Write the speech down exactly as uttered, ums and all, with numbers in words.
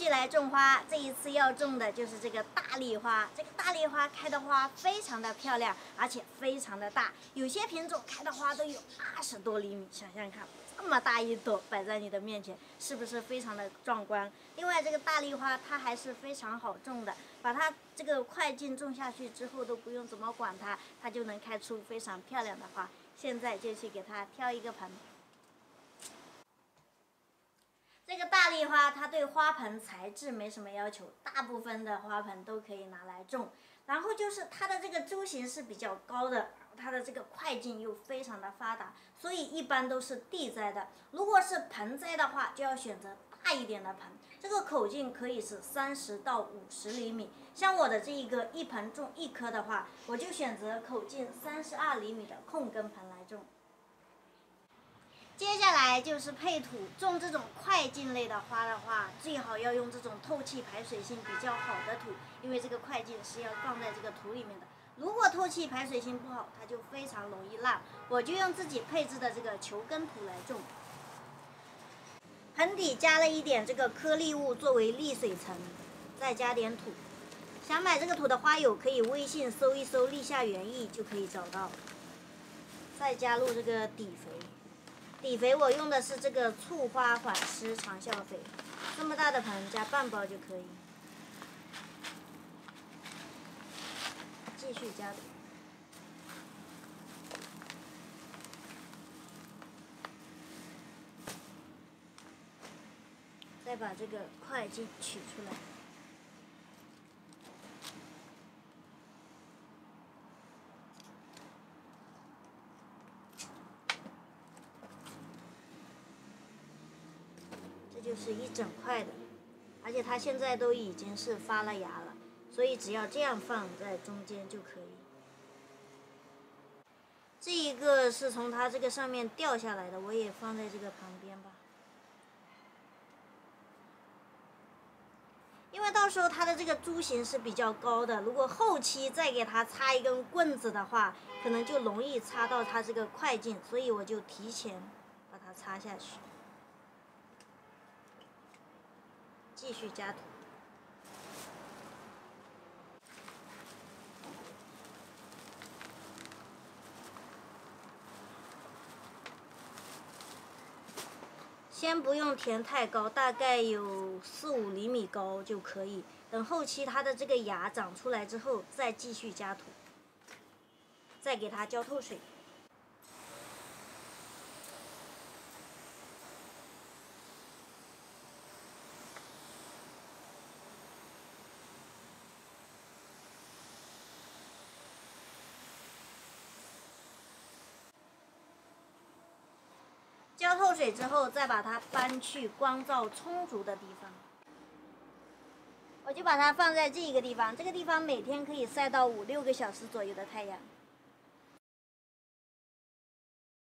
续来种花，这一次要种的就是这个大丽花。这个大丽花开的花非常的漂亮，而且非常的大，有些品种开的花都有二十多厘米。想想看，这么大一朵摆在你的面前，是不是非常的壮观？另外，这个大丽花它还是非常好种的，把它这个快茎种下去之后都不用怎么管它，它就能开出非常漂亮的花。现在就去给它挑一个盆。这个大丽花它对花盆材质没什么要求，大部分的花盆都可以拿来种。然后就是它的这个株型是比较高的，它的这个快茎又非常的发达，所以一般都是地栽的。如果是盆栽的话，就要选择大一点的盆，这个口径可以是三十到五十厘米。像我的这一个一盆种一棵的话，我就选择口径三十二厘米的控根盆来种。接下来就是配土，种这种快茎类的花的话，最好要用这种透气排水性比较好的土，因为这个快茎是要放在这个土里面的。如果透气排水性不好，它就非常容易烂。我就用自己配置的这个球根土来种，盆底加了一点这个颗粒物作为沥水层，再加点土。想买这个土的花友可以微信搜一搜立夏园艺就可以找到。再加入这个底肥。底肥我用的是这个促花缓湿长效肥，这么大的盆加半包就可以。继续加土，再把这个快茎取出来。这就是一整块的，而且它现在都已经是发了芽了，所以只要这样放在中间就可以。这一个是从它这个上面掉下来的，我也放在这个旁边吧。因为到时候它的这个株型是比较高的，如果后期再给它插一根棍子的话，可能就容易插到它这个快茎，所以我就提前把它插下去。继续加土，先不用填太高，大概有四五厘米高就可以。等后期它的这个芽长出来之后，再继续加土，再给它浇透水。浇透水之后，再把它搬去光照充足的地方。我就把它放在这一个地方，这个地方每天可以晒到五六个小时左右的太阳。